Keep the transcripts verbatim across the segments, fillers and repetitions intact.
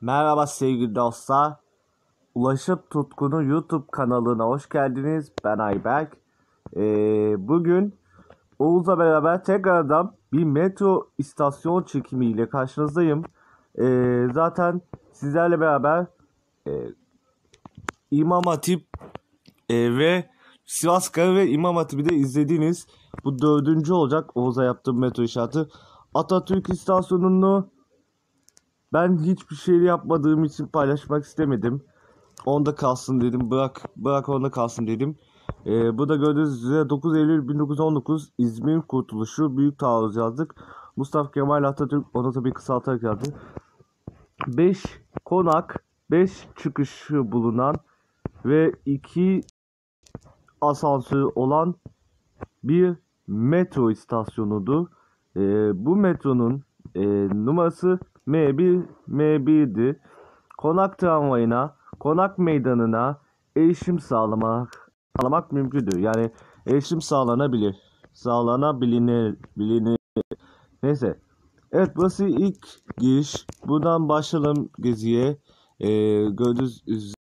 Merhaba sevgili dostlar. Ulaşım Tutkun'un YouTube kanalına hoş geldiniz. Ben Ayberk. Ee, bugün Oğuz'la beraber tekrardan bir metro istasyon çekimiyle karşınızdayım. Ee, zaten sizlerle beraber e, İmam Hatip e, ve Sivasköy ve İmam Hatip'i de izlediğiniz bu dördüncü olacak Oğuz'a yaptığım metro inşaatı. Atatürk istasyonunu ben hiçbir şey yapmadığım için paylaşmak istemedim. Onda kalsın dedim. Bırak bırak onda kalsın dedim. Ee, bu da gördüğünüz üzere dokuz Eylül bin dokuz yüz on dokuz İzmir Kurtuluşu Büyük Taarruz yazdık. Mustafa Kemal Atatürk onu tabii kısaltarak yazdı. beş konak, beş çıkışı bulunan ve iki asansörü olan bir metro istasyonudur. Ee, bu metronun e, numarası M bir M bir'di. Konak tramvayına, konak meydanına erişim sağlamak sağlamak mümkündür. Yani erişim sağlanabilir. Sağlanabilir. Bilinir. Neyse. Evet, burası ilk giriş. Buradan başlayalım geziye. Ee, gördüğünüz üzere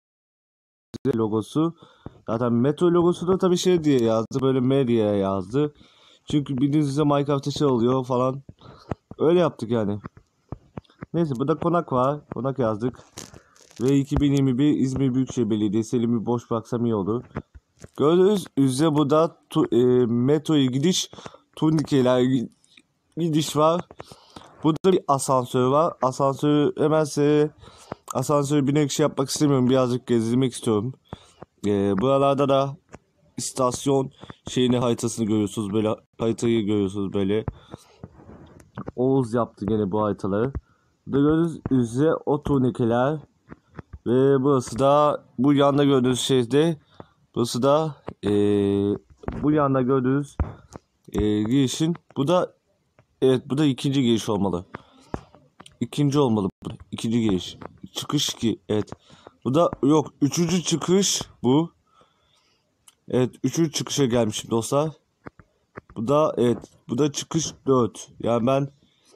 logosu. Zaten metro logosu da tabii şey diye yazdı. Böyle M diye yazdı. Çünkü bildiğiniz üzere Minecraft'ta şey oluyor falan. Öyle yaptık yani. Neyse, burada konak var. Konak yazdık. Ve iki bin yirmi bir İzmir Büyükşehir Belediyesi, elimi boş bıraksam iyi olur. Gördüğünüz üzere burada tu, e, metroya gidiş, turnikeler gidiş var. Burada bir asansör var. Asansörü hemen size asansörü binerek şey yapmak istemiyorum. Birazcık gezdirmek istiyorum. E, buralarda da istasyon şeyini haritasını görüyorsunuz. Böyle haritayı görüyorsunuz böyle. Oğuz yaptı gene bu haritaları. Burada gördüğünüz üzere o turnikeler. Ve burası da bu yanda gördüğünüz şeyde burası da ee, bu yanda gördüğünüz ee, girişin bu da evet bu da ikinci giriş olmalı. İkinci olmalı bu. İkinci giriş. Çıkış ki evet. Bu da yok. Üçüncü çıkış bu. Evet, üçüncü çıkışa gelmişim dostlar. Bu da evet. Bu da çıkış dört. Yani ben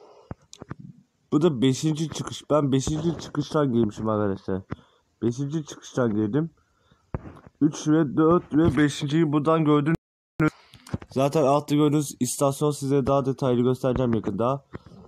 bu da beşinci çıkış. Ben beşinci çıkıştan girmişim arkadaşlar. beşinci çıkıştan girdim. üç ve dört ve beşinciyi buradan gördünüz. Zaten altta gördüğünüz istasyon size daha detaylı göstereceğim yakında.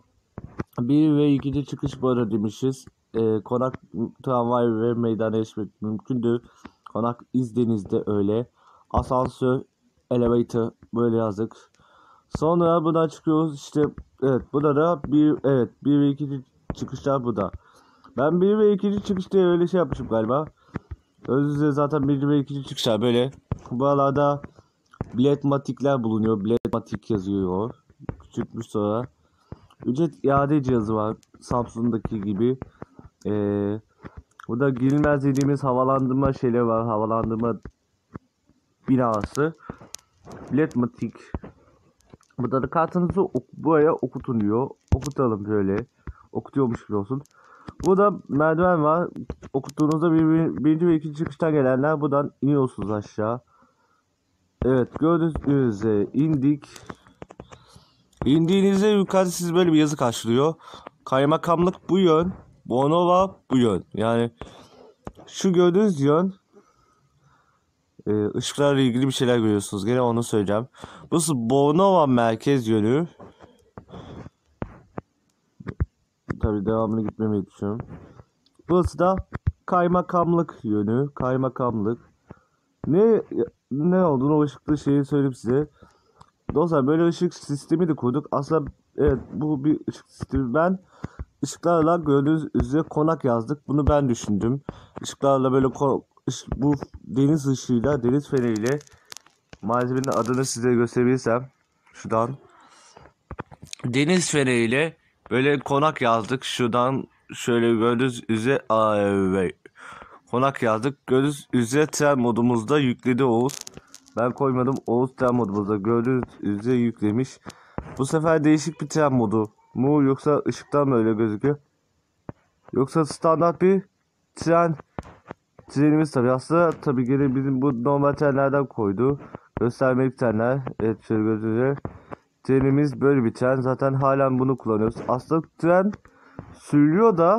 bir ve ikinci çıkış bu arada demişiz. Ee, konak tramvay ve meydana erişmek mümkündür. Konak İzdeniz'de öyle. Asansör, elevator böyle yazdık. Sonra buradan çıkıyoruz işte. Evet, burada da bir evet bir ve ikinci çıkışlar burada. Ben bir ve ikinci çıkış diye öyle şey yapmışım galiba. Özünüzde zaten birinci ve ikinci çıkışlar böyle. Buralarda biletmatikler bulunuyor. Biletmatik yazıyor. Küçültmüş sonra. Ücret iade cihazı var. Samsung'daki gibi. Ee, burada girilmez dediğimiz havalandırma şeyleri var. Havalandırma binası. Biletmatik. Burada da kartınızı ok buraya okutunuyor. Okutalım şöyle. Okutuyormuş gibi olsun. Burada merdiven var. Okuttuğunuzda bir, bir, birinci ve ikinci çıkıştan gelenler buradan iniyorsunuz aşağı. Evet, gördüğünüz üzere indik. İndiğinizde yukarıda siz böyle bir yazı karşılıyor. Kaymakamlık bu yön. Bornova bu yön. Yani şu gördüğünüz yön. E, ışıklarla ilgili bir şeyler görüyorsunuz. Gene onu söyleyeceğim. Burası Bornova merkez yönü. Tabii devamını gitmemeyi düşünüyorum. Burası da kaymakamlık yönü. Kaymakamlık. Ne ne olduğunu o ışıklı şeyi söyleyeyim size. Dostlar, böyle ışık sistemi de kurduk. Aslında evet, bu bir ışık sistemi. Ben ışıklarla gördüğünüz üzere konak yazdık. Bunu ben düşündüm. Işıklarla böyle bu deniz ışığıyla, deniz feneriyle malzemenin adını size gösterebilirsem şuradan. Deniz feneriyle böyle konak yazdık. Şuradan şöyle gördüğünüz üzere evet, konak yazdık. Gördüğünüz üzere tren modumuzda yükledi Oğuz. Ben koymadım. Oğuz tren modumuzda gördüğünüz üzere yüklemiş. Bu sefer değişik bir tren modu mu, yoksa ışıktan mı öyle gözüküyor? Yoksa standart bir tren trenimiz tabi. Aslında tabi gene bizim bu normal trenlerden koydu. Göstermelik trenler. Evet, şöyle gözüküyor. Trenimiz böyle bir tren. Zaten halen bunu kullanıyoruz. Aslında tren sürülüyor da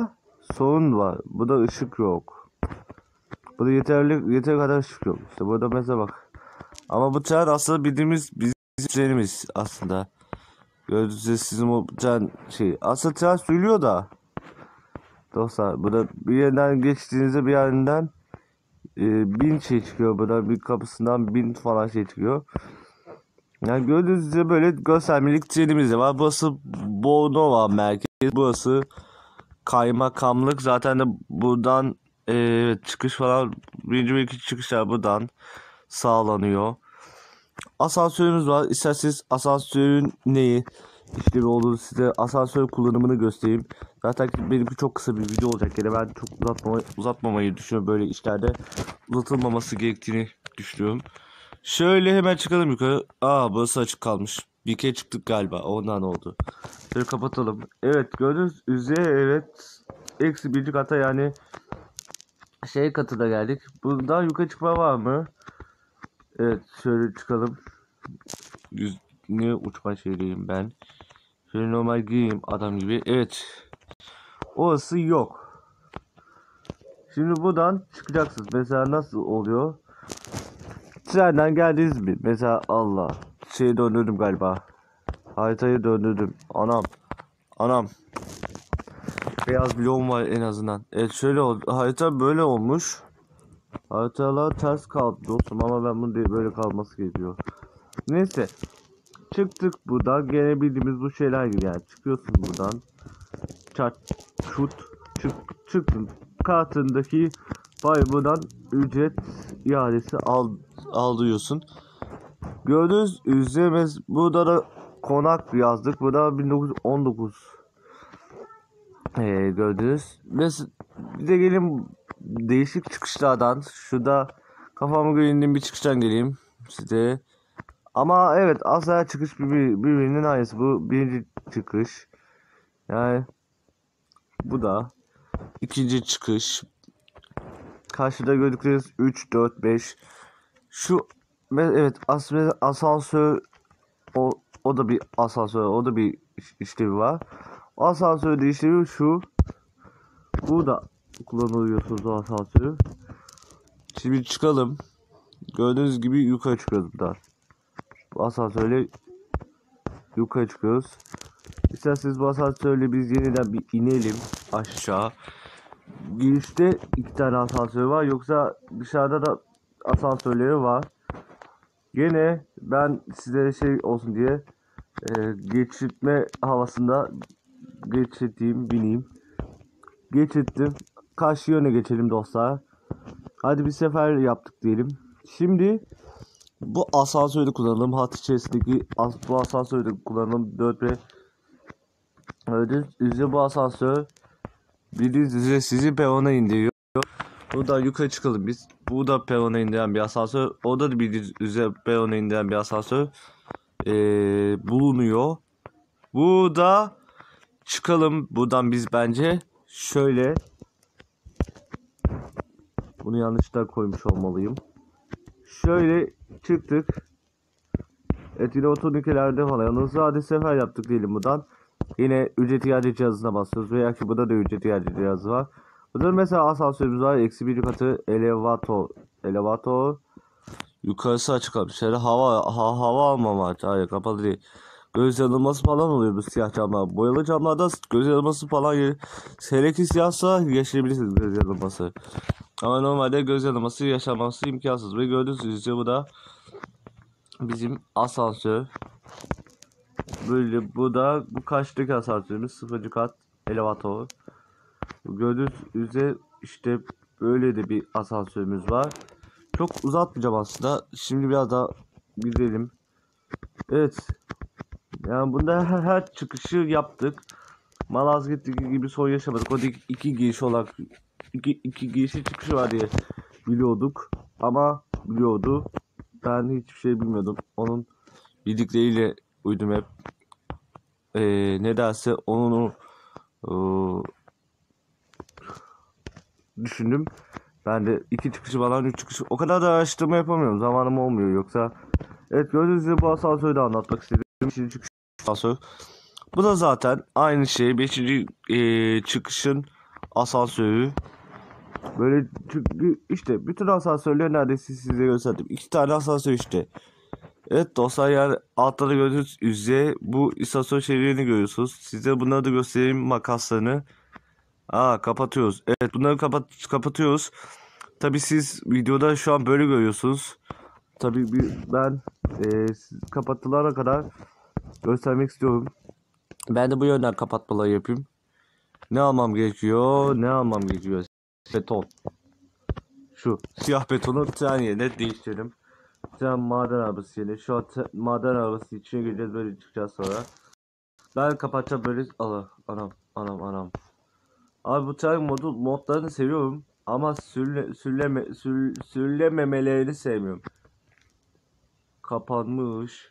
sorun var. Burada ışık yok. Burada yeterli yeter kadar ışık yok. İşte burada mesela bak. Ama bu tren aslında bildiğimiz bizim trenimiz aslında. Gördüğünüz üzere sizin o tren şey. Aslında tren sürüyor da. Dostlar burada bir yerden geçtiğinizde bir yerinden e, bin şey çıkıyor. Burada bir kapısından bin falan şey çıkıyor. Yani gördüğünüz üzere böyle göstermelik trenimiz de var. Burası Bornova merkez. Burası kaymakamlık. Zaten de buradan e, çıkış falan birinci ve ikinci çıkışlar buradan sağlanıyor. Asansörümüz var. İsterseniz asansörün neyi işlevi olduğunu size asansör kullanımını göstereyim. Zaten benimki çok kısa bir video olacak. Yani ben çok uzatmama, uzatmamayı düşünüyorum. Böyle işlerde uzatılmaması gerektiğini düşünüyorum. Şöyle hemen çıkalım yukarı. Aa burası açık kalmış. Bir kere çıktık galiba. Ondan oldu. Şöyle kapatalım. Evet gördüğünüz üzere evet. Eksi birinci kata yani şey katına geldik. Bundan yukarı çıkma var mı? Evet şöyle çıkalım. Yüz, ne uçma şeyliyim ben. Şöyle normal gireyim adam gibi. Evet. Orası yok. Şimdi buradan çıkacaksınız. Mesela nasıl oluyor? Trenden geldiniz mi? Mesela Allah. Şeyi döndürdüm galiba. Haritayı döndürdüm. Anam. Anam. Beyaz bloğum var en azından. Evet şöyle oldu. Harita böyle olmuş. Haritalar ters kaldı dostum ama ben bunu değil böyle kalması gerekiyor. Neyse. Çıktık buradan. Gene bildiğimiz bu şeyler gibi yani. Çıkıyorsun buradan. Çat. Şut. Çık. Çıktın. Kartındaki buradan ücret iadesi al, alıyorsun. Gördüğünüz üzere burada da konak yazdık. Burada bin dokuz yüz on dokuz ee, gördünüz. Mesela bir de gelin değişik çıkışlardan. Şurada kafamı göre bir çıkıştan geleyim size. Ama evet aslında çıkış bir, birbirinin aynısı. Bu birinci çıkış. Yani bu da ikinci çıkış. Karşıda gördükleriniz üç, dört, beş. Şu evet aslında asansör o, o da bir asansör. O da bir işlevi var. Asansörde işlevi şu. Burada kullanılıyorsunuz o asansörü. Şimdi çıkalım. Gördüğünüz gibi yukarı çıkıyoruz buradan. Bu asansörle yukarı çıkıyoruz. İsterseniz bu asansörle biz yeniden bir inelim aşağı. Girişte iki tane asansör var. Yoksa dışarıda da asansörleri var. Yine ben size şey olsun diye e, geçirtme havasında geçirteyim, bineyim. Geçirttim. Karşı yöne geçelim dostlar. Hadi bir sefer yaptık diyelim. Şimdi bu asansörü kullanalım. Hat içerisindeki as bu asansörü kullanalım. dört ve öyle bu asansör bildiğiniz üzere sizi perona indiriyor. Buradan yukarı çıkalım biz. Bu da perona indiren bir asansör. Orada da bildiğiniz üzere perona indiren bir asansör ee, bulunuyor. Burada çıkalım buradan biz bence. Şöyle. Bunu yanlışlıkla koymuş olmalıyım. Şöyle çıktık. Evet yine oturnike'lerde falan. Yalnız hadi sefer yaptık diyelim buradan. Yine ücret iade cihazına basıyoruz. Veya ki burada da ücret iade cihazı var. Burada mesela asansörümüz var. Eksi bir katı elevator. Elevator. Yukarısı açık kalmış. Yani hava ha, hava alma var. Hayır kapalı değil. Göz yanılması falan oluyor bu siyah camlar. Boyalı camlarda göz yanılması falan yer. Hele ki siyahsa yaşayabilirsiniz göz yanılması. Ama normalde göz yanılması yaşaması imkansız. Ve gördüğünüz üzere bu da bizim asansör. Böyle bu da bu kaçtaki asansörümüz sıfırıncı kat elevator. Gördüğünüz üzere işte böyle de bir asansörümüz var. Çok uzatmayacağım aslında. Şimdi biraz daha gidelim. Evet. Yani bunda her, her çıkışı yaptık. Malazgirt'teki gibi sorun yaşamadık. O iki, iki giriş olarak iki, iki girişi çıkışı var diye biliyorduk. Ama biliyordu. Ben hiçbir şey bilmiyordum. Onun bildikleriyle uydum hep. Ee, ne derse onu e, düşündüm. Ben de iki çıkışı falan üç çıkışı o kadar da araştırma yapamıyorum. Zamanım olmuyor yoksa. Evet gördüğünüz gibi bu asansörü de anlatmak istedim. beşinci çıkış asansör. Bu da zaten aynı şey. beşinci E, çıkışın asansörü. Böyle çünkü işte bütün asansörleri neredeyse size gösterdim. İki tane asansör işte. Evet dostlar, yani altta da gördüğünüz üzere bu istasyon şeridini görüyorsunuz. Size bunları da göstereyim, makaslarını. Aa, kapatıyoruz. Evet, bunları kapat kapatıyoruz. Tabi siz videoda şu an böyle görüyorsunuz. Tabi ben e, kapatılana kadar göstermek istiyorum. Ben de bu yönden kapatmaları yapayım. Ne almam gerekiyor? Ne almam gerekiyor? Beton. Şu siyah betonu tren yerine değiştirelim. Tren maden arabası yerine. Şu an maden arabası içine gireceğiz, böyle çıkacağız sonra. Ben kapatacağım böyle. Allah, anam anam anam. Abi bu tren modu modlarını seviyorum ama sürle, sürleme, sür, sürlememelerini sevmiyorum. Kapanmış.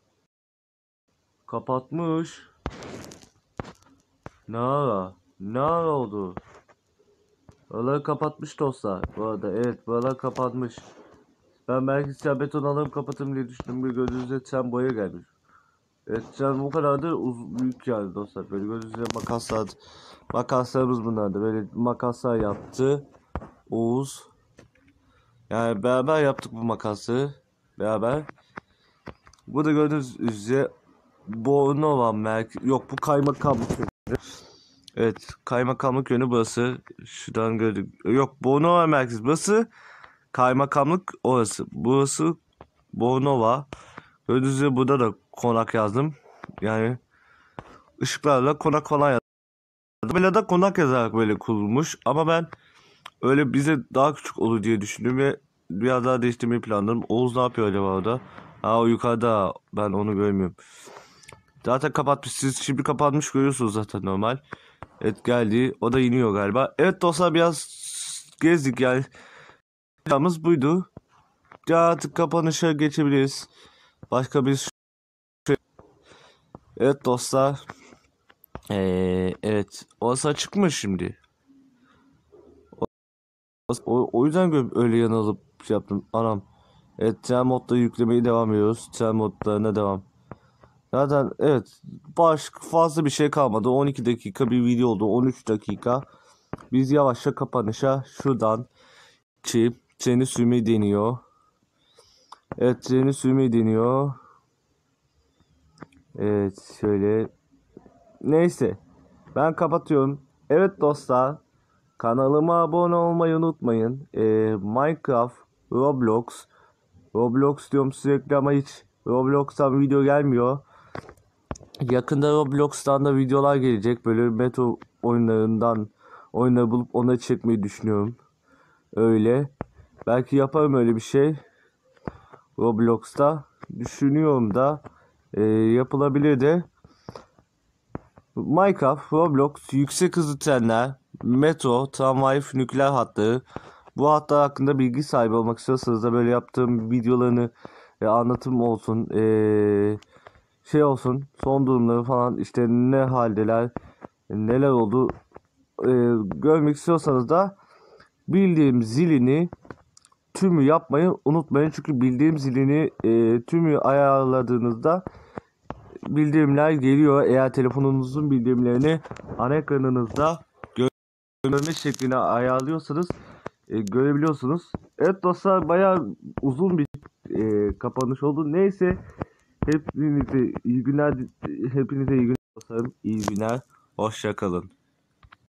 Kapatmış. Ne ara? Ne ara oldu? Buraları kapatmış dostlar. Bu arada evet, buralar kapatmış. Ben belki siyah beton alıp kapatayım diye düşündüm. Bir gözünüzde tren boya gelmiş. Evet, tren bu kadar da uz büyük yani dostlar. Böyle gözünüzde makaslar. Makaslarımız bunlardı. Böyle makaslar yaptı Oğuz. Yani beraber yaptık bu makası. Beraber. Bu da gördüğünüz üzere Bornova merkez. Yok, bu kaymakamlık yönü. Evet, kaymakamlık yönü burası. Şuradan gördük. Yok, Bornova merkez burası. Kaymakamlık orası. Burası Bornova. Gördüğünüz üzere burada da konak yazdım. Yani ışıklarla konak falan yazdım. Böyle da konak yazarak böyle kurulmuş. Ama ben öyle bize daha küçük olur diye düşündüm ve biraz daha değiştirmeyi planladım. Oğuz ne yapıyor acaba orada? Ha, o yukarıda, ben onu görmüyorum. Zaten kapatmış. Siz şimdi kapatmış görüyorsunuz zaten normal. Evet, geldi. O da iniyor galiba. Evet dostlar, biraz gezdik yani. Planımız buydu. Ya artık kapanışa geçebiliriz. Başka bir şey. Evet dostlar. Ee, evet. Orası açık mı şimdi? O, o yüzden öyle yanılıp şey yaptım. Anam. Evet, tren modda yüklemeye devam ediyoruz. Tren modlarına devam. Zaten evet, başka fazla bir şey kalmadı. on iki dakika bir video oldu. on üç dakika. Biz yavaşça kapanışa şuradan çip treni sürmeyi deniyor. Evet, treni sürmeyi deniyor. Evet, şöyle. Neyse. Ben kapatıyorum. Evet dostlar. Kanalıma abone olmayı unutmayın. Ee, Minecraft, Roblox. Roblox diyorum sürekli ama hiç Roblox'tan video gelmiyor. Yakında Roblox'tan da videolar gelecek. Böyle metro oyunlarından oyunları bulup onları çekmeyi düşünüyorum. Öyle. Belki yaparım öyle bir şey. Roblox'ta. Düşünüyorum da. E, yapılabilir de. Minecraft, Roblox, yüksek hızlı trenler, metro, tramvay, nükleer hatları. Bu hatlar hakkında bilgi sahibi olmak istiyorsanız da böyle yaptığım videolarını e, anlatım olsun. Eee şey olsun, son durumları falan, işte ne haldeler, neler oldu e, görmek istiyorsanız da bildiğim zilini tümü yapmayı unutmayın. Çünkü bildiğim zilini e, tümü ayarladığınızda bildirimler geliyor. Eğer telefonunuzun bildirimlerini ana ekranınızda görme şekline ayarlıyorsanız e, görebiliyorsunuz. Evet dostlar, bayağı uzun bir e, kapanış oldu. Neyse, hepinize iyi günler, hepinize iyi günler dostlarım. İyi günler. Hoşça kalın.